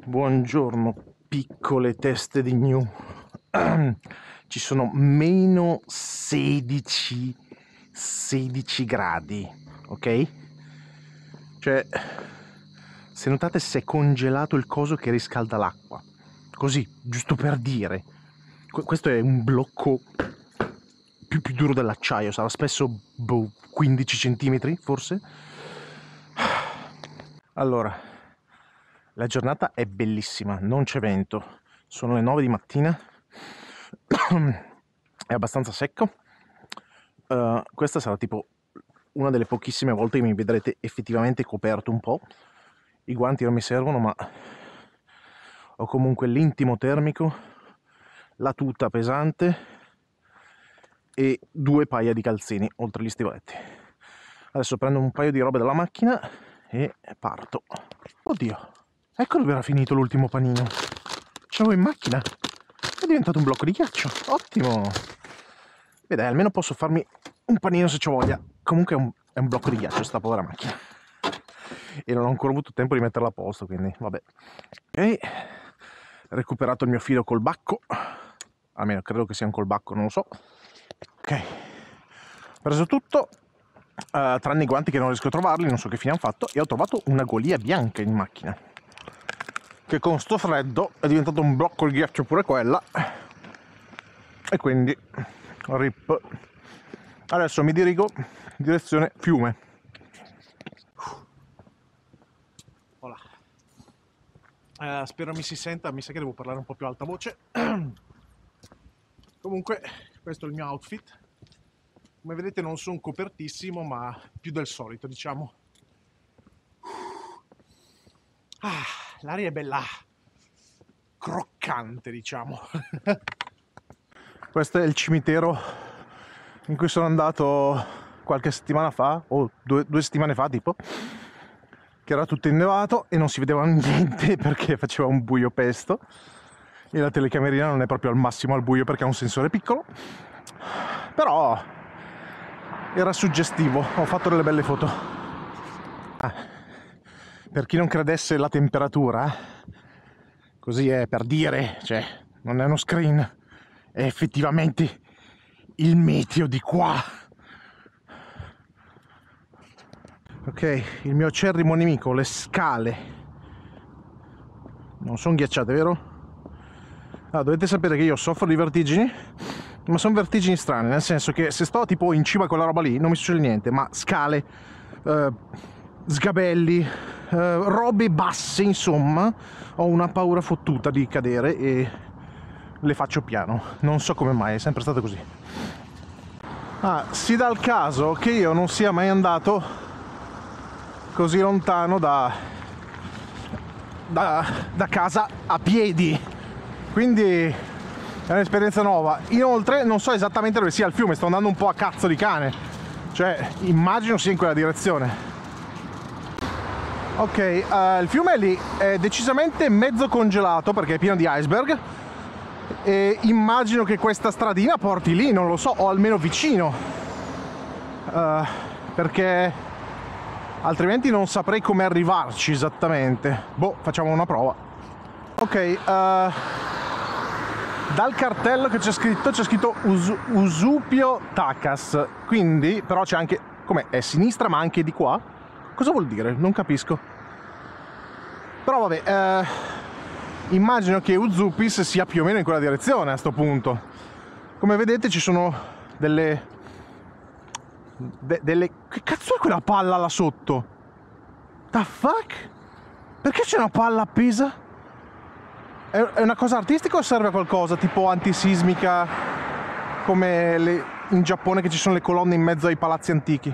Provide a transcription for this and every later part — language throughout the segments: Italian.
Buongiorno piccole teste di gnu. Ci sono meno 16 gradi, ok? Cioè, se notate, si è congelato il coso che riscalda l'acqua. Così, giusto per dire. Questo è un blocco più duro dell'acciaio, sarà spesso 15 centimetri forse. Allora, la giornata è bellissima, non c'è vento, sono le 9 di mattina, è abbastanza secco. Questa sarà tipo una delle pochissime volte che mi vedrete effettivamente coperto un po'. I guanti non mi servono, ma ho comunque l'intimo termico, la tuta pesante e 2 paia di calzini, oltre gli stivoletti. Adesso prendo un paio di robe dalla macchina e parto. Oddio, ecco dove era finito l'ultimo panino. Ce l'avevo in macchina. È diventato un blocco di ghiaccio. Ottimo. Beh dai, almeno posso farmi un panino se c'ho voglia. Comunque è un blocco di ghiaccio sta povera macchina. E non ho ancora avuto tempo di metterla a posto, quindi vabbè. Ok, recuperato il mio filo col bacco. Almeno credo che sia un colbacco, non lo so. Ok, preso tutto, tranne i guanti che non riesco a trovarli, non so che fine hanno fatto, e ho trovato una golia bianca in macchina, che con sto freddo è diventato un blocco di ghiaccio pure quella, e quindi rip. Adesso mi dirigo in direzione fiume. Voilà. Spero mi si senta, mi sa che devo parlare un po' più alta voce. Comunque questo è il mio outfit. Come vedete non sono copertissimo, ma più del solito, diciamo. L'aria è bella croccante, diciamo. Questo è il cimitero in cui sono andato qualche settimana fa, o due settimane fa tipo, che era tutto innevato e non si vedeva niente perché faceva un buio pesto, e la telecamerina non è proprio al massimo al buio perché ha un sensore piccolo, però era suggestivo, ho fatto delle belle foto. Per chi non credesse la temperatura, così è per dire, cioè non è uno screen, è effettivamente il meteo di qua. Ok, il mio acerrimo nemico, le scale non sono ghiacciate, vero? Dovete sapere che io soffro di vertigini, ma sono vertigini strane, nel senso che se sto tipo in cima a quella roba lì non mi succede niente, ma scale, sgabelli, robe basse, insomma, ho una paura fottuta di cadere e le faccio piano, non so come mai, è sempre stato così. Si dà il caso che io non sia mai andato così lontano da casa a piedi, quindi è un'esperienza nuova. Inoltre non so esattamente dove sia il fiume, sto andando un po' a cazzo di cane, cioè immagino sia in quella direzione. Ok, il fiume è lì, è decisamente mezzo congelato perché è pieno di iceberg, e immagino che questa stradina porti lì, non lo so, o almeno vicino, perché altrimenti non saprei come arrivarci esattamente. Boh, facciamo una prova. Ok, dal cartello che c'è scritto Usupio Takas, quindi però c'è anche, com'è, è a sinistra ma anche di qua. Cosa vuol dire? Non capisco. Però vabbè, immagino che Uzupis sia più o meno in quella direzione a sto punto. Come vedete ci sono delle... Che cazzo è quella palla là sotto? The fuck? Perché c'è una palla appesa? È una cosa artistica o serve a qualcosa? Tipo antisismica, come in Giappone che ci sono le colonne in mezzo ai palazzi antichi.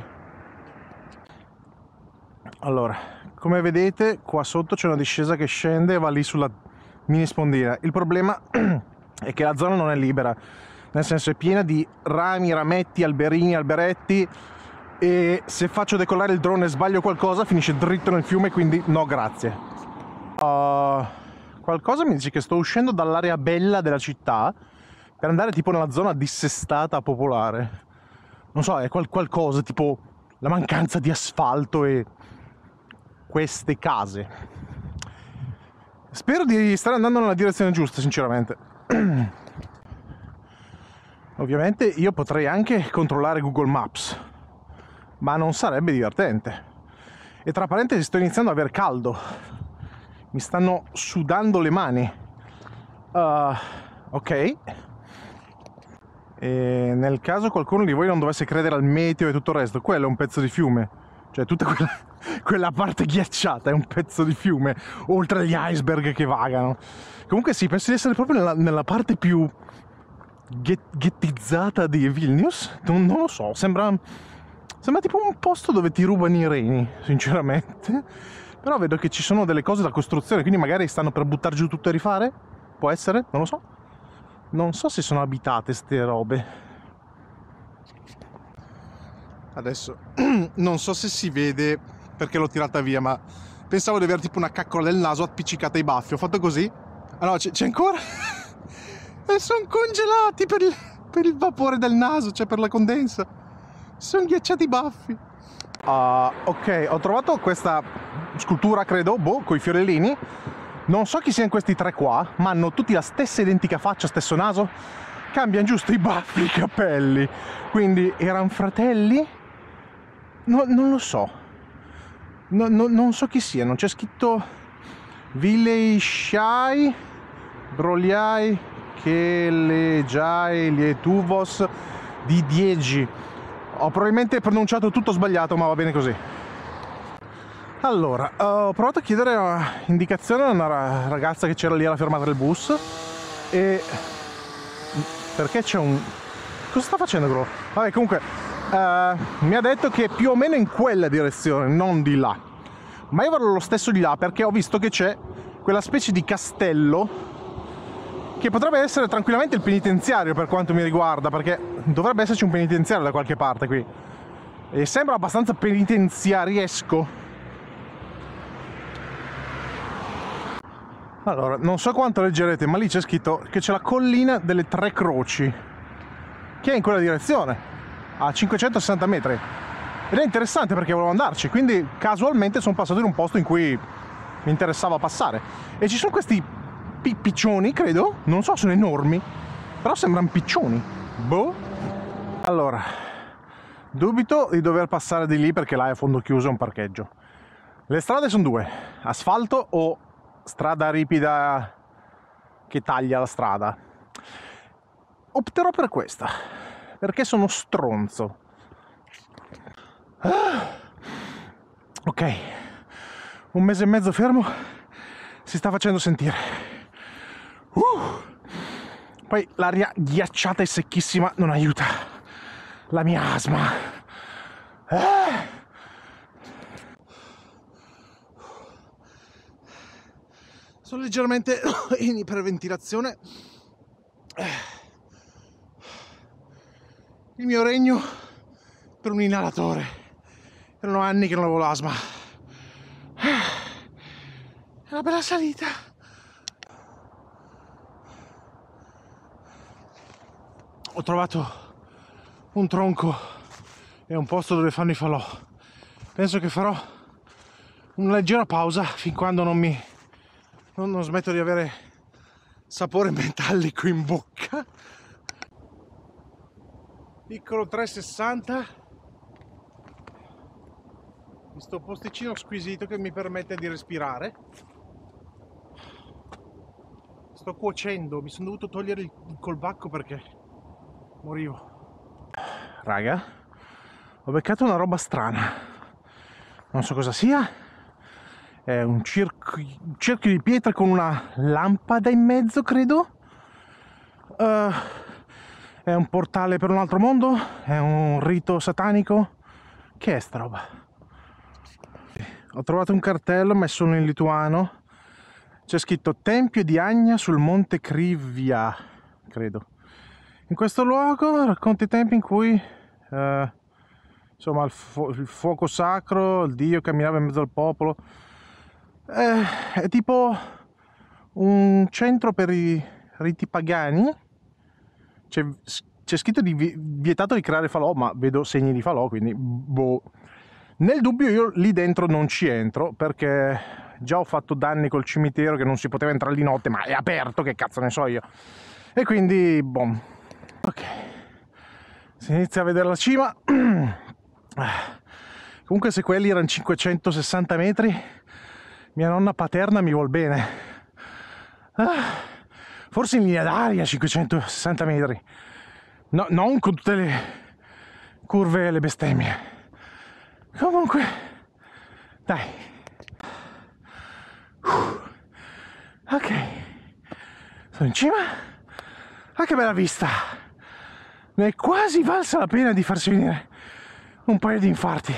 Allora, come vedete qua sotto c'è una discesa che scende e va lì sulla mini spondina. Il problema è che la zona non è libera, nel senso è piena di rami, rametti, alberini, alberetti, e se faccio decollare il drone e sbaglio qualcosa finisce dritto nel fiume, quindi no grazie. Qualcosa mi dice che sto uscendo dall'area bella della città per andare tipo nella zona dissestata popolare. Non so, è qualcosa tipo la mancanza di asfalto e queste case. spero di stare andando nella direzione giusta, sinceramente. Ovviamente io potrei anche controllare Google Maps, ma non sarebbe divertente. E tra parentesi sto iniziando ad aver caldo, mi stanno sudando le mani. Ok. E nel caso qualcuno di voi non dovesse credere al meteo e tutto il resto, quello è un pezzo di fiume, cioè tutta quella parte ghiacciata è un pezzo di fiume, oltre agli iceberg che vagano. Comunque sì, penso di essere proprio nella parte più ghettizzata di Vilnius. Non lo so, sembra tipo un posto dove ti rubano i reni, sinceramente. Però vedo che ci sono delle cose da costruzione, quindi magari stanno per buttare giù tutto e rifare? Può essere? Non lo so. Non so se sono abitate ste robe. Adesso non so se si vede perché l'ho tirata via, ma pensavo di avere tipo una caccola del naso appiccicata ai baffi. Ho fatto così. Ah no, c'è ancora. E sono congelati per il vapore del naso, cioè per la condensa. Sono ghiacciati i baffi. Ok, ho trovato questa scultura, credo, coi fiorellini. Non so chi siano questi tre qua, ma hanno tutti la stessa identica faccia, stesso naso. Cambiano giusto i baffi e i capelli. Quindi erano fratelli? No, non lo so. Non so chi siano. C'è scritto Vilei Shai, Broliai, Kelejai, Lietuvos di Diegi. Ho probabilmente pronunciato tutto sbagliato, ma va bene così. Allora, ho provato a chiedere indicazione a una ragazza che c'era lì alla fermata del bus. E perché c'è un... Cosa sta facendo quello? Vabbè, comunque mi ha detto che più o meno in quella direzione, non di là. Ma io vado lo stesso di là perché ho visto che c'è quella specie di castello che potrebbe essere tranquillamente il penitenziario per quanto mi riguarda, perché dovrebbe esserci un penitenziario da qualche parte qui. E sembra abbastanza penitenziariesco. Allora, non so quanto leggerete, ma lì c'è scritto che c'è la collina delle Tre Croci, che è in quella direzione, a 560 metri. Ed è interessante perché volevo andarci, quindi casualmente sono passato in un posto in cui mi interessava passare. E ci sono questi piccioni, credo, non so, sono enormi, però sembrano piccioni. Boh. Allora, dubito di dover passare di lì perché là è a fondo chiuso, è un parcheggio. Le strade sono due, asfalto o strada ripida che taglia la strada. Opterò per questa perché sono stronzo. Ok, un mese e mezzo fermo si sta facendo sentire. Poi l'aria ghiacciata e secchissima non aiuta la mia asma. Sono leggermente in iperventilazione. Il mio regno per un inalatore. Erano anni che non avevo l'asma. È una bella salita. Ho trovato un tronco e un posto dove fanno i falò. Penso che farò una leggera pausa fin quando non smetto di avere sapore metallico in bocca. Piccolo 360, questo posticino squisito che mi permette di respirare. Sto cuocendo, mi sono dovuto togliere il colbacco perché morivo. Raga, ho beccato una roba strana, non so cosa sia. È un cerchio di pietra con una lampada in mezzo, credo. È un portale per un altro mondo? È un rito satanico? Che è sta roba? Ho trovato un cartello messo in lituano. C'è scritto Tempio di Agna sul monte Krivia, credo. In questo luogo racconta i tempi in cui insomma il fuoco sacro, il dio camminava in mezzo al popolo. È tipo un centro per i riti pagani. C'è scritto di vietato di creare falò, ma vedo segni di falò, quindi boh. Nel dubbio io lì dentro non ci entro perché già ho fatto danni col cimitero che non si poteva entrare di notte, ma è aperto, che cazzo ne so io. E quindi, boom. Ok. Si inizia a vedere la cima. Comunque se quelli erano 560 metri, mia nonna paterna mi vuol bene. Forse in linea d'aria 560 metri. No, non con tutte le curve e le bestemmie. Comunque, dai. Ok. Sono in cima. Ah, che bella vista. Ne è quasi valsa la pena di farsi venire un paio di infarti.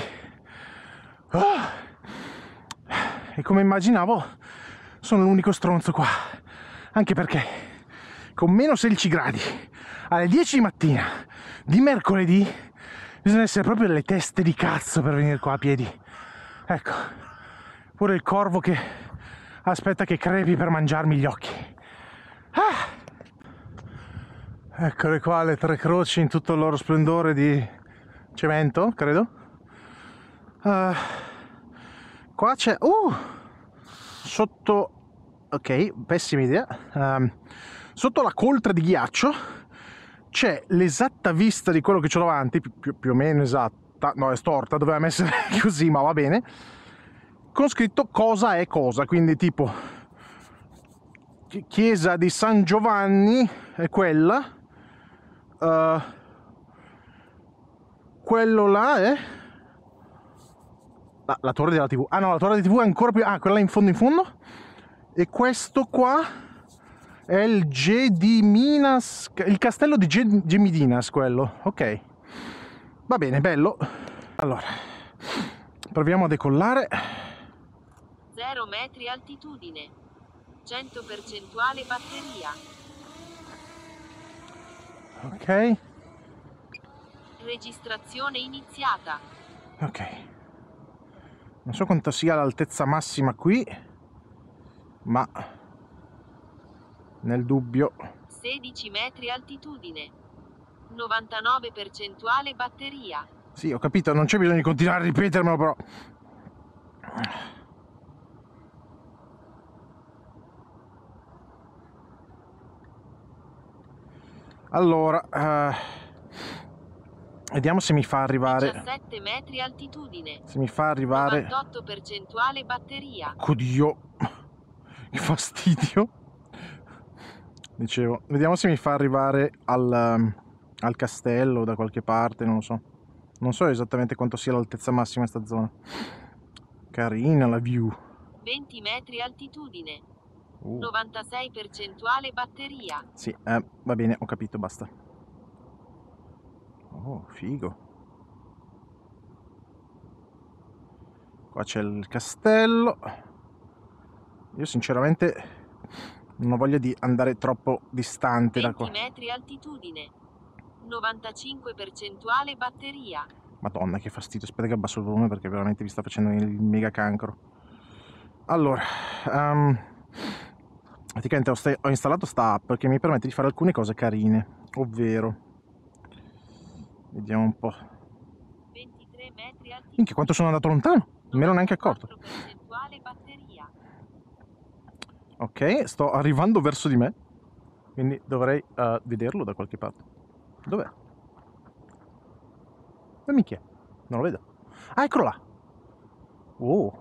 E come immaginavo, sono l'unico stronzo qua. Anche perché con meno 16 gradi alle 10 di mattina di mercoledì bisogna essere proprio delle teste di cazzo per venire qua a piedi. Ecco, pure il corvo che aspetta che crepi per mangiarmi gli occhi. Eccole qua le tre croci in tutto il loro splendore di cemento, credo. Qua c'è sotto, ok, pessima idea, sotto la coltre di ghiaccio c'è l'esatta vista di quello che c'ho davanti, più o meno esatta, no è storta, doveva essere così, ma va bene, con scritto cosa è cosa, quindi tipo chiesa di San Giovanni è quella, quello là è la torre della TV. Ah no, la torre di TV è ancora più... Ah, quella in fondo in fondo. E questo qua è il Gediminas, il castello di Gemidinas, quello. Ok. Va bene, bello. Allora, proviamo a decollare. 0 metri altitudine. 100% batteria. Ok. Registrazione iniziata. Ok. Non so quanto sia l'altezza massima qui, ma nel dubbio... 16 metri altitudine. 99% batteria. Sì, ho capito, non c'è bisogno di continuare a ripetermelo, però... Allora, vediamo se mi fa arrivare... 17 metri altitudine. Se mi fa arrivare... 98% batteria. Oddio, che fastidio. Dicevo, vediamo se mi fa arrivare al castello da qualche parte, non lo so. Non so esattamente quanto sia l'altezza massima in sta zona. Carina la view. 20 metri altitudine. 96% batteria. Sì, va bene, ho capito, basta. Oh, figo. Qua c'è il castello. Io sinceramente non ho voglia di andare troppo distante da qua. 20 metri altitudine. 95% batteria. Madonna, che fastidio. Aspetta che abbasso il volume perché veramente vi sta facendo il mega cancro. Allora, praticamente ho installato sta app che mi permette di fare alcune cose carine, ovvero, vediamo un po'. 23 metri altitudine. Minchia, quanto sono andato lontano? Non mi ero neanche accorto. Batteria. Ok, sto arrivando verso di me, quindi dovrei vederlo da qualche parte. Dov'è? Ma minchia, non lo vedo. Ah, eccolo là. Oh.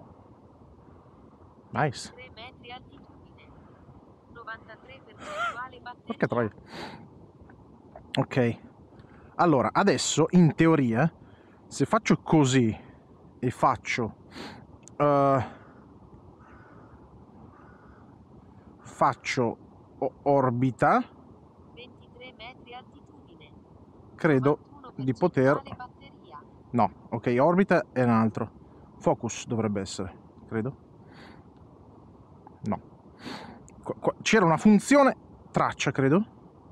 Nice. 3 metri altitudine. 93% batteria. Porca troia. Ok. Allora, adesso, in teoria, se faccio così e faccio... faccio orbita, 23 metri altitudine. credo di poter... No, ok, orbita è un altro. Focus dovrebbe essere, credo. No. C'era una funzione traccia, credo.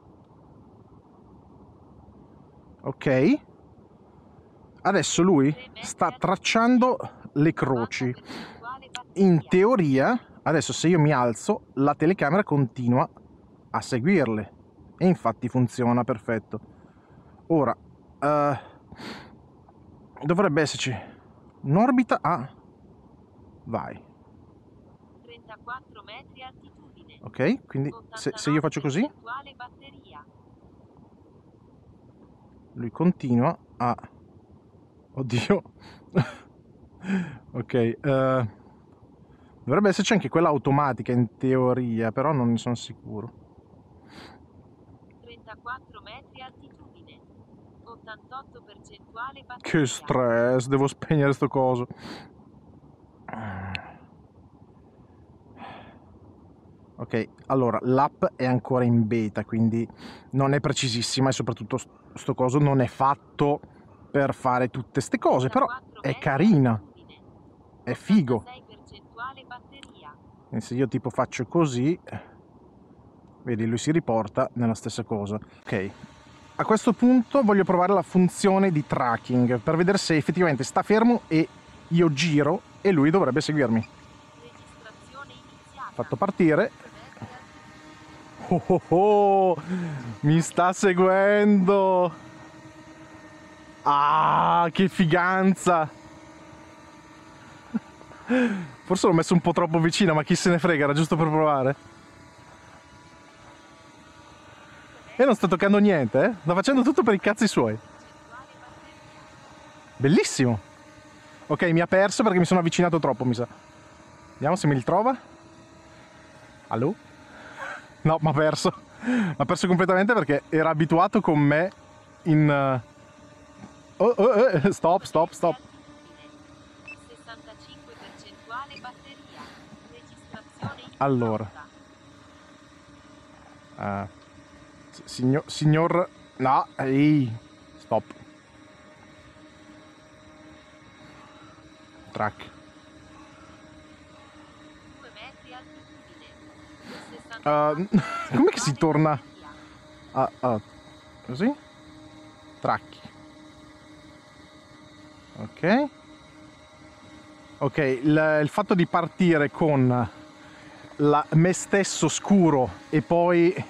Ok. Adesso lui sta tracciando le croci. In teoria, adesso se io mi alzo, la telecamera continua a seguirle. E infatti funziona perfetto. Ora, dovrebbe esserci un'orbita a... Vai. 34 metri altitudine. Ok, quindi se io faccio così, Batteria. lui continua a... Oddio. Ok, dovrebbe esserci anche quella automatica in teoria, però non ne sono sicuro. 34 metri altitudine. 88 percentuale batteria. Che stress, devo spegnere sto coso. Ok, allora l'app è ancora in beta, quindi non è precisissima e soprattutto sto coso non è fatto per fare tutte ste cose, però è carina, è figo. 86 percentuale batteria. E se io tipo faccio così, vedi, lui si riporta nella stessa cosa. Ok, a questo punto voglio provare la funzione di tracking per vedere se effettivamente sta fermo e io giro e lui dovrebbe seguirmi. Registrazione iniziata. Fatto partire. Oh oh oh, mi sta seguendo. Ah, che figanza. Forse l'ho messo un po' troppo vicino, ma chi se ne frega, era giusto per provare. E non sto toccando niente, eh? Sto facendo tutto per i cazzi suoi. Bellissimo. Ok, mi ha perso perché mi sono avvicinato troppo, mi sa. Vediamo se mi ritrova. Allo? No, mi ha perso. Mi ha perso completamente perché era abituato con me in... Stop, stop, stop. 65 percentuale batteria. Registrazione Allora. Signor... No, ehi. Stop. Track. 2 metri altitudine. Com'è che si torna? Così? Tracchi. Ok. Ok, il fatto di partire con me stesso scuro e poi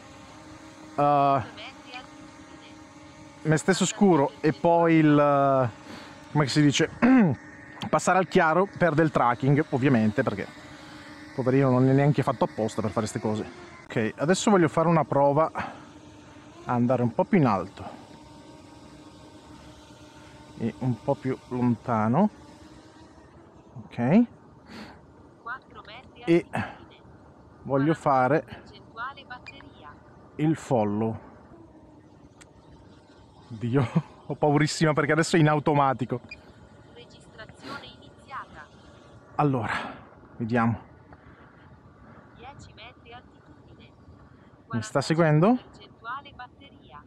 me stesso scuro e poi il come si dice passare al chiaro perde il tracking, ovviamente, perché poverino non è neanche fatto apposta per fare queste cose. Ok, adesso voglio fare una prova a andare un po' più in alto e un po' più lontano. Ok, 4 metri e altitudine. voglio fare Percentuale batteria. il follow. Dio, ho paurissima perché adesso è in automatico. Registrazione iniziata. Allora, vediamo. 10 metri altitudine. Mi sta seguendo? Percentuale batteria.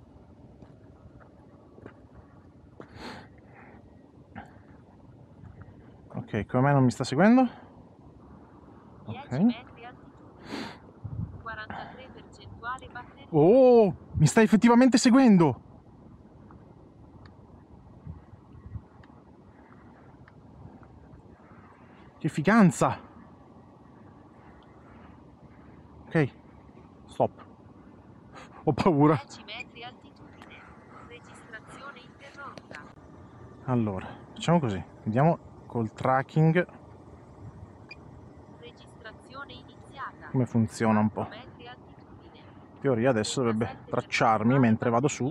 Ok, come mai non mi sta seguendo? 10 Ok. metri altitudine. 43 percentuale batteria. Oh, mi sta effettivamente seguendo. Che figanza. Ok, stop. Ho paura. 10 metri altitudine. Registrazione interrotta. Allora, facciamo così. Vediamo col tracking Registrazione iniziata. come funziona un po'. 4 metri altitudine. In teoria adesso dovrebbe tracciarmi mentre vado su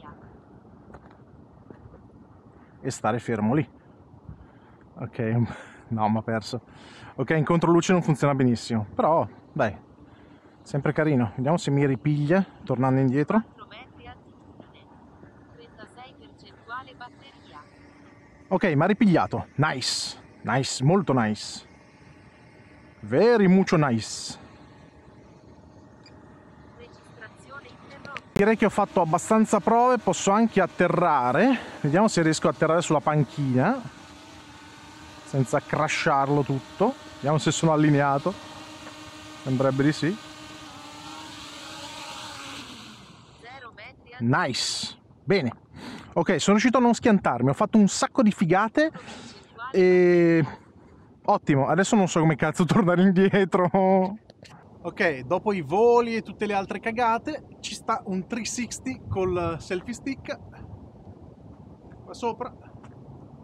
e stare fermo lì. Ok, no, mi ha perso. Ok, in controluce non funziona benissimo, però dai, sempre carino. Vediamo se mi ripiglia tornando indietro. 4 metri altitudine. 36 percentuale batteria. Ok, mi ha ripigliato. Nice, nice, molto nice. Very mucho nice. Registrazione interrotta. Direi che ho fatto abbastanza prove, posso anche atterrare. Vediamo se riesco a atterrare sulla panchina senza crasharlo tutto. Vediamo se sono allineato. Sembrerebbe di sì. 0 metri altitudine. Nice, bene. Ok, sono riuscito a non schiantarmi, ho fatto un sacco di figate Percentuale e... Ottimo, adesso non so come cazzo tornare indietro. Ok, dopo i voli e tutte le altre cagate, ci sta un 360 col selfie stick qua sopra.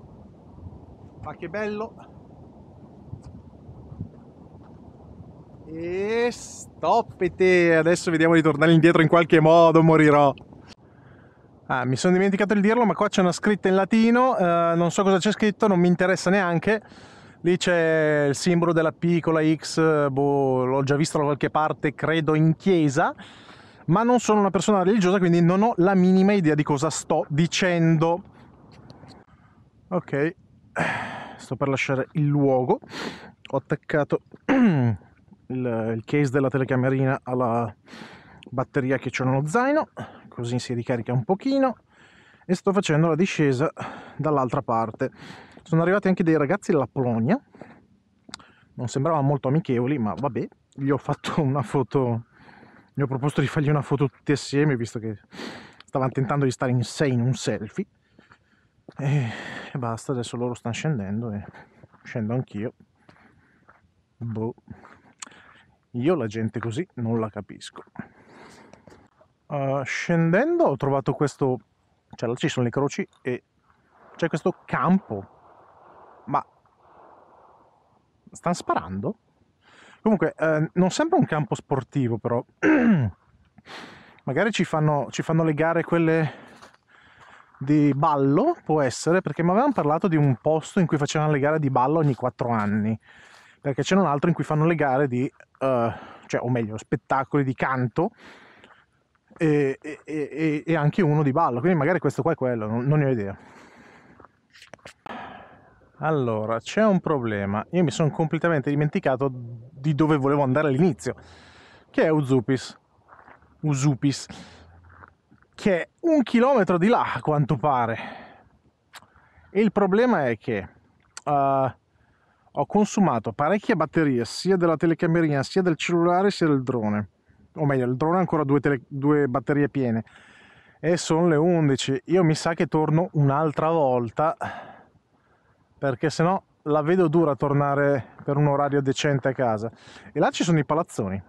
Ma che bello. E stoppete! Adesso vediamo di tornare indietro in qualche modo, morirò. Ah, mi sono dimenticato di dirlo, ma qua c'è una scritta in latino, non so cosa c'è scritto, non mi interessa neanche. Lì c'è il simbolo della P con la X, boh, l'ho già visto da qualche parte, credo in chiesa, ma non sono una persona religiosa, quindi non ho la minima idea di cosa sto dicendo. Ok, sto per lasciare il luogo. Ho attaccato il case della telecamerina alla batteria che c'è nello zaino, così si ricarica un pochino, e sto facendo la discesa dall'altra parte. Sono arrivati anche dei ragazzi della Polonia, non sembravano molto amichevoli, ma vabbè, gli ho fatto una foto, gli ho proposto di fargli una foto tutti assieme, visto che stavano tentando di stare in 6 in un selfie, e basta. Adesso loro stanno scendendo e scendo anch'io. Boh, io la gente così non la capisco. Scendendo ho trovato questo, cioè là ci sono le croci e c'è questo campo, ma stanno sparando? Comunque non sembra un campo sportivo, però magari ci fanno le gare quelle di ballo, può essere, perché mi avevano parlato di un posto in cui facevano le gare di ballo ogni 4 anni, perché c'è un altro in cui fanno le gare di cioè, o meglio, spettacoli di canto e anche uno di ballo, quindi magari questo qua è quello, non ne ho idea. Allora, c'è un problema, io mi sono completamente dimenticato di dove volevo andare all'inizio, che è Usupis, che è 1 chilometro di là a quanto pare. E il problema è che ho consumato parecchie batterie, sia della telecamerina, sia del cellulare, sia del drone. O meglio, il drone ha ancora due batterie piene. E sono le 11. Io mi sa che torno un'altra volta, perché sennò la vedo dura tornare per un orario decente a casa. E là ci sono i palazzoni.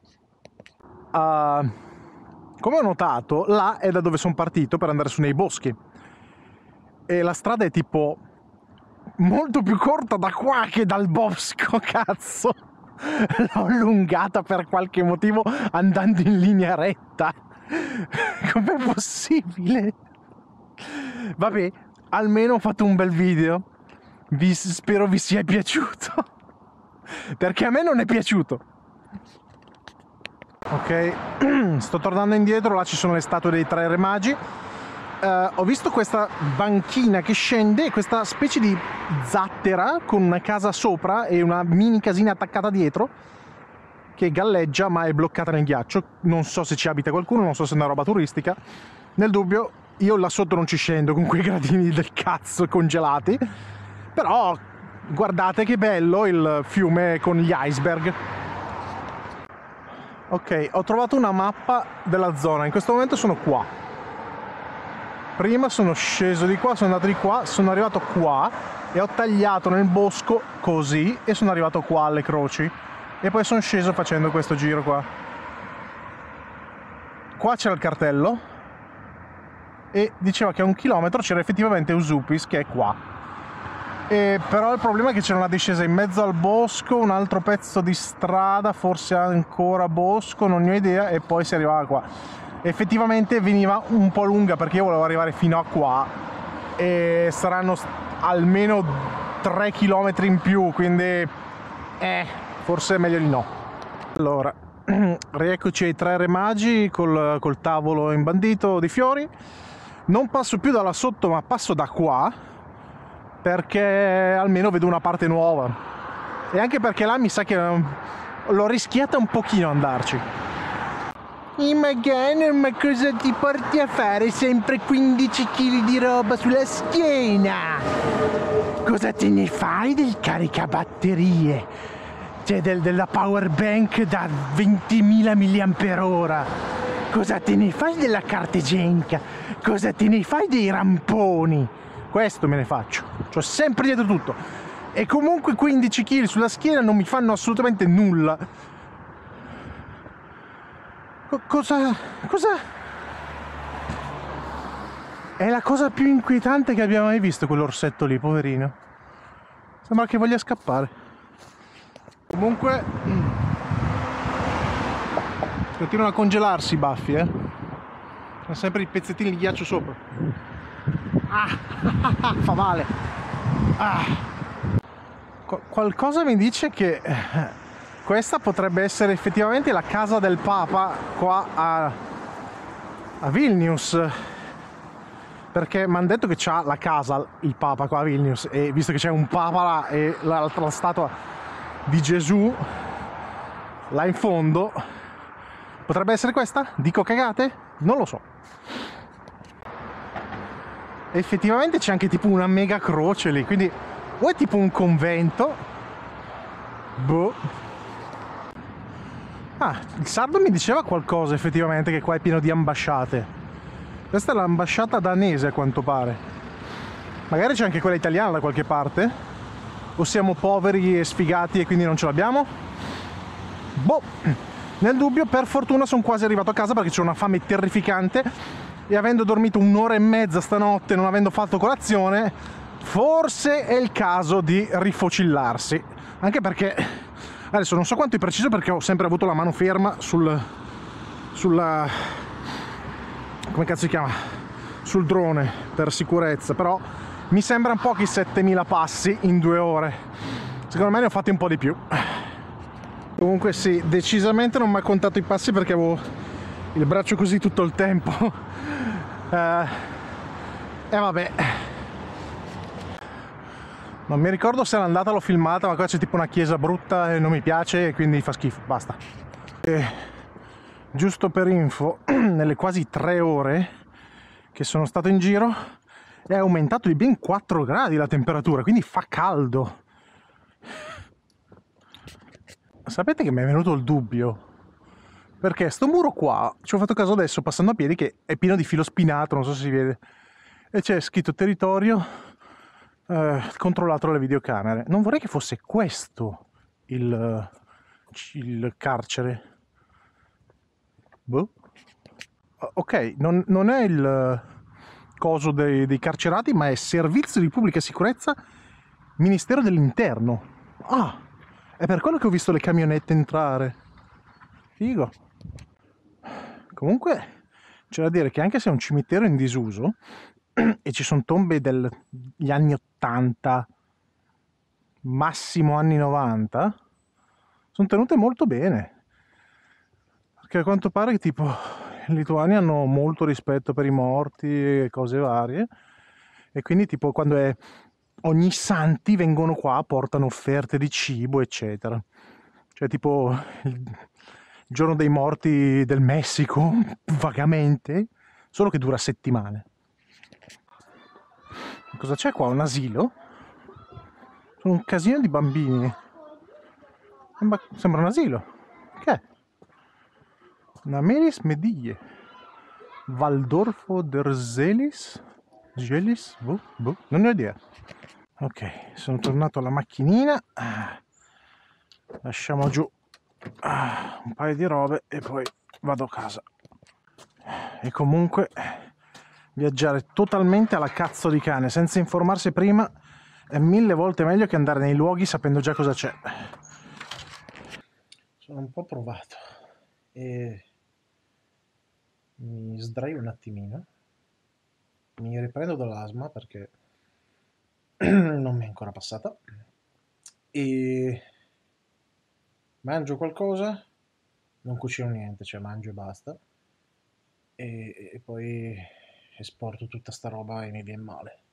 Come ho notato, là è da dove sono partito per andare su nei boschi. E la strada è tipo molto più corta da qua che dal bosco, cazzo. L'ho allungata per qualche motivo andando in linea retta. Com'è possibile? Vabbè, almeno ho fatto un bel video. Spero vi sia piaciuto. Perché a me non è piaciuto. Ok, sto tornando indietro, là ci sono le statue dei 3 re magi. Ho visto questa banchina che scende e questa specie di zattera con una casa sopra e una mini casina attaccata dietro che galleggia ma è bloccata nel ghiaccio. Non so se ci abita qualcuno, non so se è una roba turistica. Nel dubbio, io là sotto non ci scendo con quei gradini del cazzo congelati. Però guardate che bello il fiume con gli iceberg. Ok, ho trovato una mappa della zona, in questo momento sono qua. Prima sono sceso di qua, sono andato di qua, sono arrivato qua e ho tagliato nel bosco così e sono arrivato qua alle croci. E poi sono sceso facendo questo giro qua. Qua c'era il cartello e diceva che a 1 chilometro c'era effettivamente Usupis, che è qua. Però il problema è che c'era una discesa in mezzo al bosco, un altro pezzo di strada, forse ancora bosco, non ne ho idea, e poi si arrivava qua. Effettivamente veniva un po' lunga perché io volevo arrivare fino a qua e saranno almeno 3 km in più, quindi forse è meglio di no. Allora, rieccoci ai 3 re magi col tavolo imbandito di fiori. Non passo più da là sotto ma passo da qua, perché almeno vedo una parte nuova, e anche perché là mi sa che l'ho rischiata un pochino andarci. Imogen, ma cosa ti porti a fare sempre 15 kg di roba sulla schiena? Cosa te ne fai del caricabatterie? Cioè della power bank da 20.000 mAh? Cosa te ne fai della carta igienica? Cosa te ne fai dei ramponi? Questo me ne faccio, c'ho sempre dietro tutto. E comunque 15 kg sulla schiena non mi fanno assolutamente nulla. Cosa? È la cosa più inquietante che abbiamo mai visto, quell'orsetto lì, poverino. Sembra che voglia scappare. Comunque Continuano a congelarsi i baffi, eh. Sono sempre i pezzettini di ghiaccio sopra. Ah, fa male. Ah. Qualcosa mi dice che questa potrebbe essere effettivamente la casa del Papa qua a Vilnius, perché mi hanno detto che c'ha la casa il Papa qua a Vilnius, e visto che c'è un Papa là e l'altra statua di Gesù là in fondo, potrebbe essere questa? Dico cagate? Non lo so. Effettivamente c'è anche tipo una mega croce lì, quindi o è tipo un convento, boh. Ah, il sardo mi diceva qualcosa effettivamente, che qua è pieno di ambasciate. Questa è l'ambasciata danese a quanto pare. Magari c'è anche quella italiana da qualche parte, o siamo poveri e sfigati e quindi non ce l'abbiamo? Boh. Nel dubbio, per fortuna sono quasi arrivato a casa perché c'ho una fame terrificante, e avendo dormito un'ora e mezza stanotte, non avendo fatto colazione, forse è il caso di rifocillarsi. Anche perché adesso non so quanto è preciso, perché ho sempre avuto la mano ferma sulla come cazzo si chiama? Sul drone per sicurezza, però mi sembrano pochi 7000 passi in 2 ore. Secondo me ne ho fatti un po' di più. Comunque sì, decisamente non mi ha contato i passi perché avevo il braccio così tutto il tempo. E vabbè, non mi ricordo se l'andata l'ho filmata, ma qua c'è tipo una chiesa brutta e non mi piace e quindi fa schifo, basta. E, giusto per info, nelle quasi 3 ore che sono stato in giro è aumentato di ben 4 gradi la temperatura, quindi fa caldo. Sapete che mi è venuto il dubbio? Perché sto muro qua, ci ho fatto caso adesso passando a piedi, che è pieno di filo spinato, non so se si vede, e c'è scritto territorio controllato dalle videocamere. Non vorrei che fosse questo il carcere. Boh. Ok, non è il coso dei carcerati, ma è Servizio di Pubblica Sicurezza, Ministero dell'Interno. Ah, è per quello che ho visto le camionette entrare. Figo. Comunque c'è da dire che anche se è un cimitero in disuso e ci sono tombe degli anni 80, massimo anni 90, sono tenute molto bene. Perché a quanto pare che tipo i lituani hanno molto rispetto per i morti e cose varie, e quindi tipo quando è ogni santi vengono qua, portano offerte di cibo eccetera. Cioè tipo il giorno dei morti del Messico, vagamente, solo che dura settimane. Cosa c'è qua? Un asilo? Sono un casino di bambini. Sembra un asilo. Che è? Una Melis Medie. Waldorfo der Selis? Gelis? Boh, non ne ho idea. Ok, sono tornato alla macchinina. Lasciamo giù un paio di robe e poi vado a casa. E comunque viaggiare totalmente alla cazzo di cane, senza informarsi prima, è 1000 volte meglio che andare nei luoghi sapendo già cosa c'è. Sono un po' provato e mi sdraio un attimino, mi riprendo dall'asma perché non mi è ancora passata, e mangio qualcosa, non cucino niente, cioè mangio e basta, e poi esporto tutta sta roba e mi viene male.